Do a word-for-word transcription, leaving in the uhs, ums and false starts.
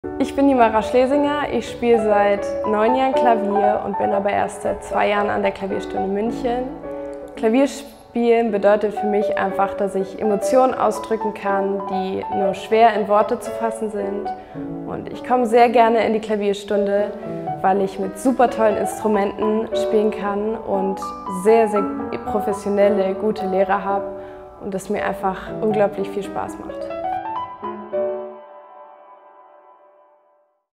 Ich bin die Mara Schlesinger, ich spiele seit neun Jahren Klavier und bin aber erst seit zwei Jahren an der Klavierstunde München. Klavierspielen bedeutet für mich einfach, dass ich Emotionen ausdrücken kann, die nur schwer in Worte zu fassen sind. Und ich komme sehr gerne in die Klavierstunde, weil ich mit super tollen Instrumenten spielen kann und sehr, sehr professionelle, gute Lehrer habe und es mir einfach unglaublich viel Spaß macht.